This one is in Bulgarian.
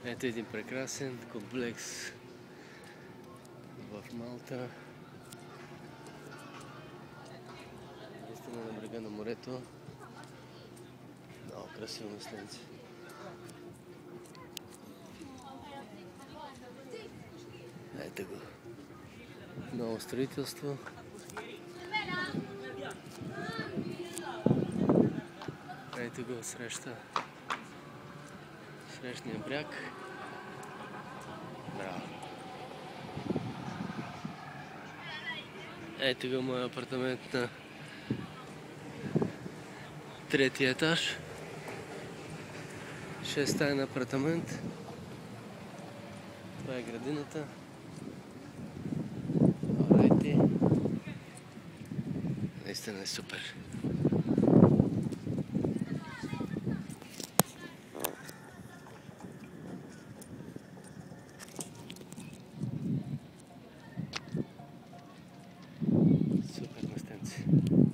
Ето един прекрасен комплекс в Малта. Наистина на брега на морето. Много красиво местенце. Ето го. Ново строителство. Ето го срещния бряг. Браво! Ето го моят апартамент на третия етаж. 6-стаен апартамент. Това е градината. Орайти. Наистина е супер. Супер местенце.